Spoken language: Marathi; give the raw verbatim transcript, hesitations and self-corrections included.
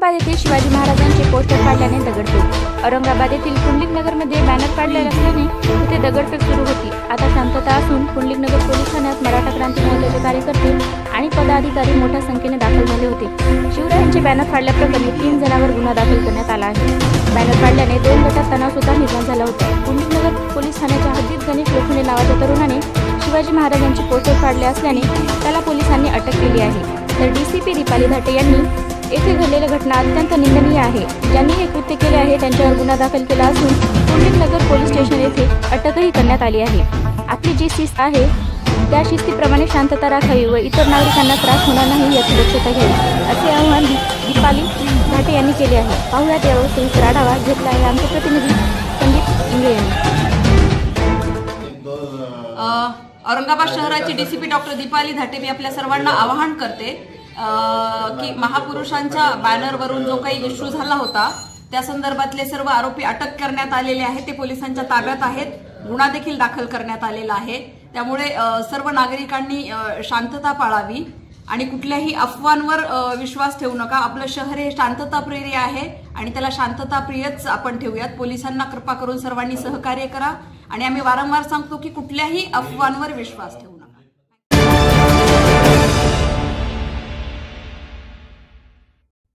औरंगाबाद येथे शिवाजी महाराजांचे पोस्टर काढल्याने दगडफेक। औरंगाबाद येथील पुंडलिक नगरमध्ये बॅनर काढलेले असल्याने तिथे दगडफेक सुरू होती। आता शांतता असून पुंडलिक नगर पोलीस ठाण्यात मराठा क्रांती मोर्चाचे कार्यकर्ते आणि पदाधिकारी मोठ्या संख्येने दाखल झाले होते। शिवरायांचे बॅनर फाडल्याप्रकरणी तीन जणांवर गुन्हा दाखल करण्यात आला आहे। बॅनर फाडल्याने दोन गटात तणाव सुद्धा निर्माण झाला होता। पुंडलिक नगर पोलीस ठाण्याच्या हद्दीत गणेश लोखंडे नावाच्या तरुणाने शिवाजी महाराजांचे पोस्टर फाडले असल्याने त्याला पोलिसांनी अटक केली आहे। तर डीसीपी दीपाली धाटे यांनी येथे घडलेली घटना अत्यंत निंदनीय आहे। ज्यांनी हे कृत्य केले आहे त्यांच्यावर गुन्हा दाखल केला असून पुंडलिक नगर पोलीस स्टेशन येथे अटकही करण्यात आली आहे। आपली जी शिस्त आहे त्या शिस्तीप्रमाणे शांतता राखावी व इतर नागरिकांना त्रास होणार नाही याची दक्षता घ्यावी, असे आवाहन दीपाली धाटे यांनी केले आहे। पाहुयात यावर सविस्तर आढावा घेतला आहे आमचे प्रतिनिधी संदीप इंगळे यांनी। औरंगाबाद शहराची डीसीपी डॉक्टर दीपाली धाटे मी आपल्या सर्वांना आवाहन करते की महापुरुषांच्या बॅनरवरून जो काही इश्यू झाला होता त्या संदर्भातले सर्व आरोपी अटक करण्यात आलेले आहेत, ते पोलिसांच्या ताब्यात आहेत, गुन्हा देखील दाखल करण्यात आलेला आहे। त्यामुळे सर्व नागरिकांनी शांतता पाळावी आणि कुठल्याही अफवांवर विश्वास ठेवू नका। आपलं शहर हे शांतताप्रिय आहे आणि त्याला शांतताप्रियच आपण ठेवूयात। पोलिसांना कृपा करून सर्वांनी सहकार्य करा आणि आम्ही वारंवार सांगतो की कुठल्याही अफवांवर विश्वास ठेवू